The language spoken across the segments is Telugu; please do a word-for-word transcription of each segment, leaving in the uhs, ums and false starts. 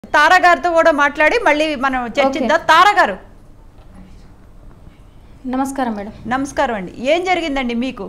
తారా గారితో కూడా మాట్లాడి మళ్ళీ మనం చర్చిద్దాం. తారా గారు నమస్కారం మేడం. నమస్కారం అండి. ఏం జరిగిందండి మీకు?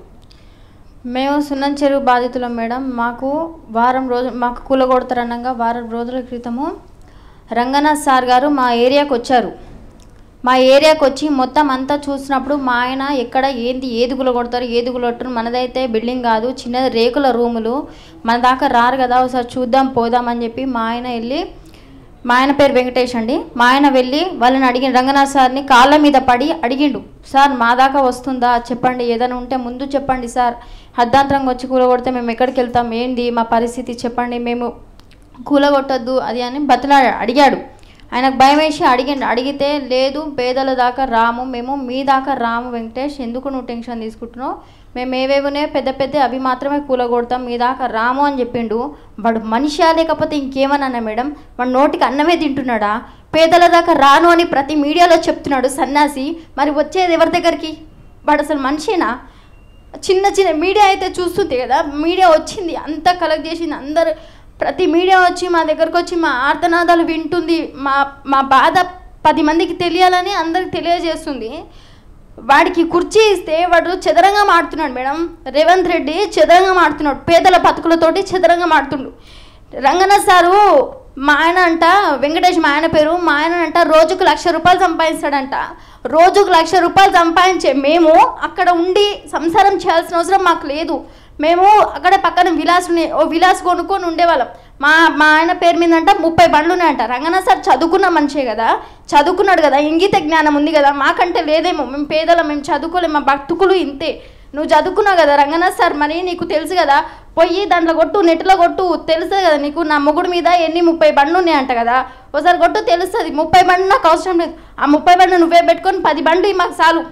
మేము సున్నం చెరువు బాధితులం మేడం. మాకు వారం రోజులు మాకు కూలగొడతారనగా వారం రోజుల క్రితము రంగనాథ్ సార్ గారు మా ఏరియాకి వచ్చారు. మా ఏరియాకి వచ్చి మొత్తం అంతా చూసినప్పుడు మా ఆయన ఎక్కడ ఏంది ఏది కూలగొడతారు ఏది కూలగొట్టరు, మనదైతే బిల్డింగ్ కాదు చిన్న రేకుల రూములు, మన దాకా రారు కదా ఒకసారి చూద్దాం పోదామని చెప్పి మా ఆయన వెళ్ళి, మా ఆయన పేరు వెంకటేష్ అండి, మా ఆయన వెళ్ళి వాళ్ళని అడిగిన రంగనాథ్ సార్ని కాళ్ళ మీద పడి అడిగిండు, సార్ మా దాకా వస్తుందా చెప్పండి, ఏదైనా ఉంటే ముందు చెప్పండి సార్, హద్దాంతరంగా వచ్చి కూలగొడితే మేము ఎక్కడికి వెళ్తాం, ఏంది మా పరిస్థితి చెప్పండి, మేము కూలగొట్టద్దు అది అని బతులా అడిగాడు. ఆయనకు భయం వేసి అడిగిండు. అడిగితే లేదు పేదల దాకా రాము, మేము మీ దాకా రాము వెంకటేష్, ఎందుకు నువ్వు టెన్షన్ తీసుకుంటున్నావు, మేము ఏవేవనే పెద్ద పెద్ద అవి మాత్రమే కూలగొడతాం, మీ దాకా రాము అని చెప్పిండు. వాడు మనిషా లేకపోతే ఇంకేమన్నా మేడం, వాడు నోటికి అన్నమే తింటున్నాడా? పేదల దాకా రాను అని ప్రతి మీడియాలో చెప్తున్నాడు సన్యాసి, మరి వచ్చేది ఎవరి దగ్గరికి? వాడు అసలు మనిషేనా? చిన్న చిన్న మీడియా అయితే చూస్తుంది కదా, మీడియా వచ్చింది అంతా కలెక్ట్ చేసింది, అందరు ప్రతి మీడియా వచ్చి మా దగ్గరకు వచ్చి మా ఆర్తనాదాలు వింటుంది, మా మా బాధ పది మందికి తెలియాలని అందరికి తెలియజేస్తుంది. వాడికి కుర్చీ ఇస్తే వాడు చదరంగం ఆడుతున్నాడు మేడం. రేవంత్ రెడ్డి చదరంగం ఆడుతున్నాడు, పేదల బతుకులతోటి చదరంగం ఆడుతుండు. రంగనాథ్ సారు మా ఆయన అంట, వెంకటేష్ మా ఆయన పేరు, మా ఆయన అంట రోజుకు లక్ష రూపాయలు సంపాదిస్తాడంట. రోజుకు లక్ష రూపాయలు సంపాదించే మేము అక్కడ ఉండి సంసారం చేయాల్సిన అవసరం మాకు లేదు. మేము అక్కడ పక్కన విలాస్ ఓ విలాస్ కొనుక్కొని ఉండేవాళ్ళం. మా మా ఆయన పేరు మీద అంట ముప్పై బండ్లు ఉన్నాయంట. రంగనాథ్ సార్ చదువుకున్న మనిషే కదా, చదువుకున్నాడు కదా, ఇంగిత జ్ఞానం ఉంది కదా, మాకంటే లేదేమో, మేము పేదలం, మేము చదువుకోలేము, మా భక్తుకులు ఇంతే. నువ్వు చదువుకున్నావు కదా రంగనాథ్ సార్, మరి నీకు తెలుసు కదా, పోయి దాంట్లో కొట్టు, నెట్లో కొట్టు, తెలుస్తుంది కదా నీకు, నా మొగుడు మీద ఎన్ని ముప్పై బండ్లు ఉన్నాయంట కదా, ఒకసారి కొట్టు తెలుస్తుంది. ముప్పై బండ్లు నాకు అవసరం లేదు, ఆ ముప్పై బండ్లు నువ్వే పెట్టుకొని పది బండ్లు మాకు చాలు.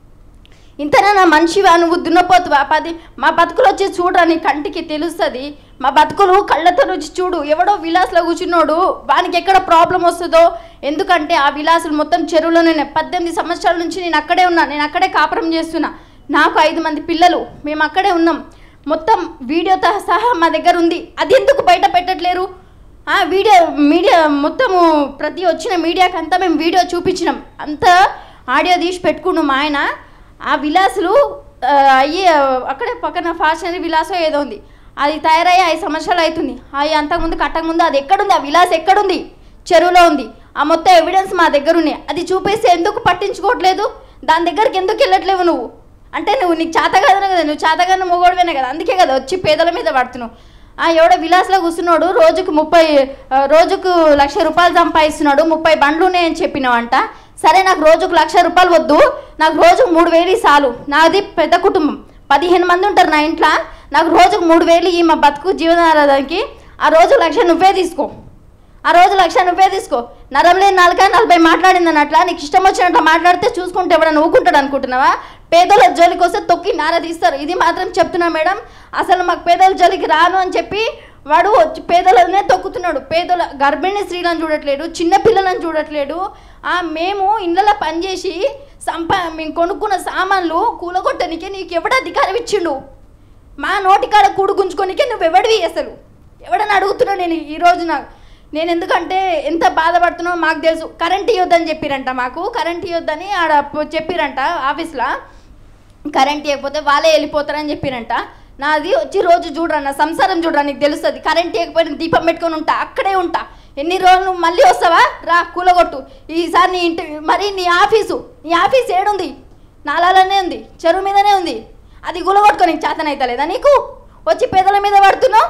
ఇంతనా నా మనిషివా నువ్వు, దున్నపోతువా? పది మా బతుకులు వచ్చి చూడరా, నీ కంటికి తెలుస్తుంది, మా బతుకులు కళ్ళతో వచ్చి చూడు. ఎవడో విలాస్లో కూర్చున్నాడు, వానికి ఎక్కడ ప్రాబ్లం వస్తుందో, ఎందుకంటే ఆ విలాసులు మొత్తం చెరువులోనే. పద్దెనిమిది సంవత్సరాల నుంచి నేను అక్కడే ఉన్నా, నేను అక్కడే కాపురం చేస్తున్నా, నాకు ఐదు మంది పిల్లలు, మేము అక్కడే ఉన్నాం. మొత్తం వీడియోతో సహా మా దగ్గర ఉంది, అది ఎందుకు బయట పెట్టట్లేరు? ఆ వీడియో మీడియా మొత్తము ప్రతి వచ్చిన మీడియాకి అంతా మేము వీడియో చూపించినాం, అంతా ఆడియో తీసి పెట్టుకున్నాం. మా ఆయన ఆ విలాసులు అయ్యి అక్కడే పక్కన ఫ్యాషనరీ విలాసో ఏదో ఉంది, అది తయారయ్యి ఐదు సంవత్సరాలు అవుతుంది. అవి అంతకుముందు కట్టకముందు అది ఎక్కడుంది, ఆ విలాస్ ఎక్కడుంది? చెరువులో ఉంది. ఆ మొత్తం ఎవిడెన్స్ మా దగ్గర ఉన్నాయి, అది చూపేసి ఎందుకు పట్టించుకోవట్లేదు? దాని దగ్గరికి ఎందుకు వెళ్ళట్లేవు నువ్వు? అంటే నువ్వు నీకు చేతగాదనే కదా, నువ్వు చేతగానే మొగోడివేనే కదా, అందుకే కదా వచ్చి పేదల మీద పడుతున్నావు. ఎవడో విలాస్లో కూర్చున్నాడు, రోజుకు ముప్పై రోజుకు లక్ష రూపాయలు సంపాదిస్తున్నాడు, ముప్పై బండ్లు ఉన్నాయని చెప్పినావంట. సరే నాకు రోజుకు లక్ష రూపాయలు వద్దు, నాకు రోజుకు మూడు వేలు చాలు, నాది పెద్ద కుటుంబం, పదిహేను మంది ఉంటారు నా ఇంట్లో, నాకు రోజుకు మూడు వేలు ఈ మా బతుకు జీవనాధారానికి, ఆ రోజు లక్ష నువ్వే తీసుకో, ఆ రోజు లక్ష నువ్వే తీసుకో. నరం లేని నాలుక నలభై మాట్లాడిందని అట్లా నీకు ఇష్టం వచ్చినట్టు మాట్లాడితే చూసుకుంటే ఎవడన్నా ఊకుంటాడు అనుకుంటున్నావా? పేదల జోలికి వస్తే తొక్కి నార తీస్తారు, ఇది మాత్రం చెప్తున్నా మేడం. అసలు మాకు పేదల జోలికి రాను అని చెప్పి వాడు వచ్చి పేదలనే తొక్కుతున్నాడు. పేదల గర్భిణీ స్త్రీలను చూడట్లేడు, చిన్న పిల్లలను చూడట్లేడు. మేము ఇళ్ళలో పనిచేసి సంపా మేము కొనుక్కున్న సామాన్లు కూలగొట్టనికే నీకు ఎవడ అధికారం ఇచ్చిండు? మా నోటికాడ కూడు గుంజుకోనికే నువ్వు ఎవడివి? అసలు ఎవడని అడుగుతున్నా నేను ఈ రోజు. నాకు నేను ఎందుకంటే ఎంత బాధపడుతున్నావు మాకు తెలుసు. కరెంట్ ఇవ్వద్దని చెప్పిరంట, మాకు కరెంట్ ఇవ్వద్దని ఆడ చెప్పిరంట ఆఫీస్లో, కరెంట్ ఇవ్వకపోతే వాళ్ళే వెళ్ళిపోతారని చెప్పిరంట. నాది వచ్చి రోజు చూడరా, నా సంసారం చూడరా, నీకు తెలుస్తుంది. కరెంట్ ఇవ్వకపోయినా దీపం పెట్టుకొని ఉంటా, అక్కడే ఉంటా. ఎన్ని రోజులు మళ్ళీ వస్తావా? రా కూలగొట్టు ఈసారి నీ ఇంటి. మరి నీ ఆఫీసు, నీ ఆఫీస్ ఏడుంది? నాలాలనే ఉంది, చెరువు మీదనే ఉంది, అది కూలగొట్టుకో. నీకు చేతనైతే లేదా నీకు? వచ్చి పేదల మీద పడుతున్నావు.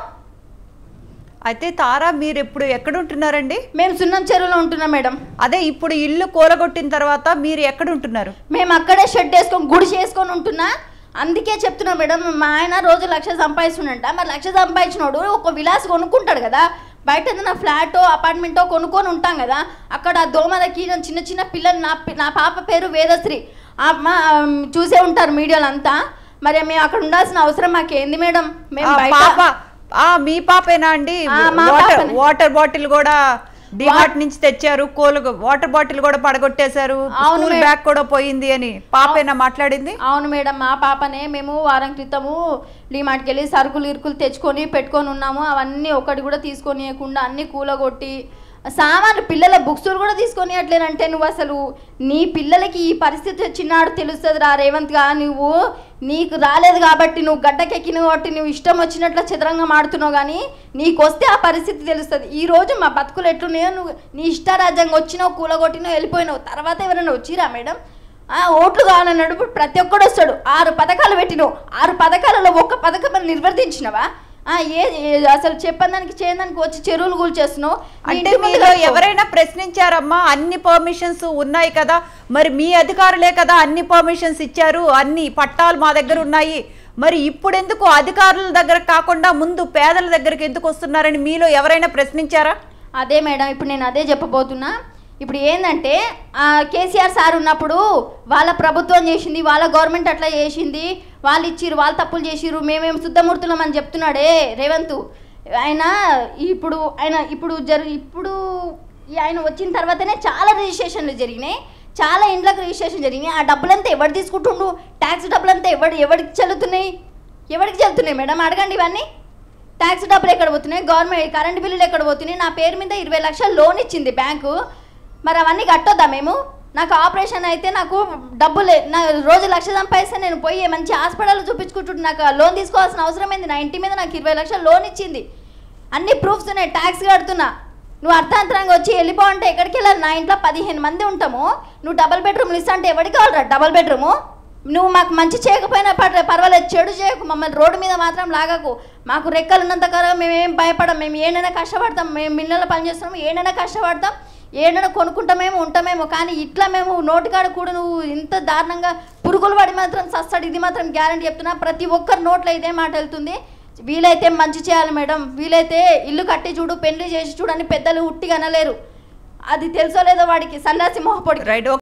అయితే తారా మీరు ఇప్పుడు ఎక్కడ ఉంటున్నారండి? మేము సున్నం చెరువులో ఉంటున్నాం మేడం. అదే ఇప్పుడు ఇల్లు కూలగొట్టిన తర్వాత మీరు ఎక్కడ ఉంటున్నారు? మేము అక్కడే షెడ్ వేసుకొని గుడి చేసుకొని ఉంటున్నా. అందుకే చెప్తున్నా మేడం, మా ఆయన రోజు లక్ష సంపాదిస్తుండంట. మరి లక్ష సంపాదించినోడు ఒక విలాస్ కొనుక్కుంటాడు కదా, బయట ఏదైనా ఫ్లాటో అపార్ట్మెంటో కొనుక్కొని ఉంటాం కదా, అక్కడ దోమలకి చిన్న చిన్న పిల్లలు, నా నా పాప పేరు వేదశ్రీ, మా చూసే ఉంటారు మీడియాలో అంతా. మరి మేము అక్కడ ఉండాల్సిన అవసరం మాకేంది మేడం? మేము పాప మీ పాపేనా అండి? వాటర్ బాటిల్ కూడా డిమార్ట్ నుంచి తెచ్చారు, కోలు వాటర్ బాటిల్ కూడా పడగొట్టేశారు, స్కూల్ బ్యాగ్ కూడా పోయింది అని పాపేనా మాట్లాడింది? అవును మేడం, మా పాపనే. మేము వారం క్రితము డిమార్ట్కి వెళ్ళి సరుకులు ఇరుకులు తెచ్చుకొని పెట్టుకొని ఉన్నాము. అవన్నీ ఒకటి కూడా తీసుకొనియకుండా అన్ని కూలగొట్టి సామాన్లు పిల్లల బుక్స్ కూడా తీసుకొని అట్లేనంటే నువ్వు అసలు నీ పిల్లలకి ఈ పరిస్థితి వచ్చినాడు తెలుస్తుంది రా రేవంత్గా. నువ్వు నీకు రాలేదు కాబట్టి నువ్వు గడ్డకెక్కిన కాబట్టి నువ్వు ఇష్టం వచ్చినట్లు చదరంగం ఆడుతున్నావు, కానీ నీకు వస్తే ఆ పరిస్థితి తెలుస్తుంది. ఈరోజు మా బతుకులు ఎట్లున్నాయో నువ్వు నీ ఇష్టారాజ్యంగా వచ్చినావు, కూలగొట్టినావు, వెళ్ళిపోయినావు. తర్వాత ఎవరైనా వచ్చిరా మేడం? ఓట్లు కావాలన్నాడు. ఇప్పుడు ప్రతి ఒక్కడు వస్తాడు. ఆరు పథకాలు పెట్టినావు, ఆరు పథకాలలో ఒక్క పథకం నిర్వర్తించినవా? ఏ అసలు చెప్పడానికి చేయడానికి వచ్చి చెరువులు కూల్చేస్తున్నావు. అంటే మీలో ఎవరైనా ప్రశ్నించారమ్మా? అన్ని పర్మిషన్స్ ఉన్నాయి కదా, మరి మీ అధికారులే కదా అన్ని పర్మిషన్స్ ఇచ్చారు, అన్ని పట్టాలు మా దగ్గర ఉన్నాయి, మరి ఇప్పుడు ఎందుకు అధికారుల దగ్గర కాకుండా ముందు పేదల దగ్గరికి ఎందుకు వస్తున్నారని మీలో ఎవరైనా ప్రశ్నించారా? అదే మేడం, ఇప్పుడు నేను అదే చెప్పబోతున్నా. ఇప్పుడు ఏంటంటే కేసీఆర్ సార్ ఉన్నప్పుడు వాళ్ళ ప్రభుత్వం చేసింది, వాళ్ళ గవర్నమెంట్ అట్లా చేసింది, వాళ్ళు ఇచ్చిర్రు, వాళ్ళు తప్పులు చేసిర్రు, మేమేం శుద్ధమూర్తులం అని చెప్తున్నాడే రేవంత్. ఆయన ఇప్పుడు ఆయన ఇప్పుడు జరు ఇప్పుడు ఆయన వచ్చిన తర్వాతనే చాలా రిజిస్ట్రేషన్లు జరిగినాయి, చాలా ఇండ్లకు రిజిస్ట్రేషన్ జరిగినాయి. ఆ డబ్బులంతా ఎవరు తీసుకుంటుండు? ట్యాక్స్ డబ్బులంతా ఎవరు ఎవరికి చెల్లుతున్నాయి? ఎవరికి చెల్లుతున్నాయి మేడం? అడగండి. ఇవన్నీ ట్యాక్స్ డబ్బులు ఎక్కడ పోతున్నాయి? గవర్నమెంట్ కరెంట్ బిల్లులు ఎక్కడ పోతున్నాయి? నా పేరు మీద ఇరవై లక్షలు లోన్ ఇచ్చింది బ్యాంకు, మరి అవన్నీ కట్టొద్దా మేము? నాకు ఆపరేషన్ అయితే నాకు డబ్బులు నా రోజు లక్ష సంపాదిస్తే నేను పోయి మంచి హాస్పిటల్లో చూపించుకుంటుంటే నాకు లోన్ తీసుకోవాల్సిన అవసరం ఏంది? నా ఇంటి మీద నాకు ఇరవై లక్షలు లోన్ ఇచ్చింది, అన్ని ప్రూఫ్స్ ఉన్నాయి, ట్యాక్స్ కడుతున్నా. నువ్వు అర్థాంతరంగా వచ్చి వెళ్ళిపో అంటే ఎక్కడికి వెళ్ళాలి? నా ఇంట్లో పదిహేను మంది ఉంటాము, నువ్వు డబల్ బెడ్రూమ్లు ఇస్తా అంటే ఎవరికి కావాలరా డబల్ బెడ్రూము? నువ్వు మాకు మంచి చేయకపోయినా పర్వాలేదు, చెడు చేయకు, మమ్మల్ని రోడ్డు మీద మాత్రం లాగకు. మాకు రెక్కలు ఉన్నంత కదా మేమేం భయపడం, మేము ఏడైనా కష్టపడతాం, మేము మిల్లల్లో పనిచేస్తున్నాము, ఏడైనా కష్టపడతాం, ఏడైనా కొనుక్కుంటామేమో ఉంటామేమో, కానీ ఇట్లా మేము నోటికాడ కూడా నువ్వు ఇంత దారుణంగా పురుగులు పడి మాత్రం సస్తాడు. ఇది మాత్రం గ్యారంటీ చెప్తున్నా, ప్రతి ఒక్కరు నోట్లో ఇదే మాట వెళ్తుంది. వీలైతే మంచి చేయాలి మేడం, వీలైతే ఇల్లు కట్టి చూడు, పెళ్లి చేసి చూడని పెద్దలు ఉట్టిగా అనలేరు. అది తెలుసో లేదో వాడికి సన్నాసి మొహపొడి. రైట్.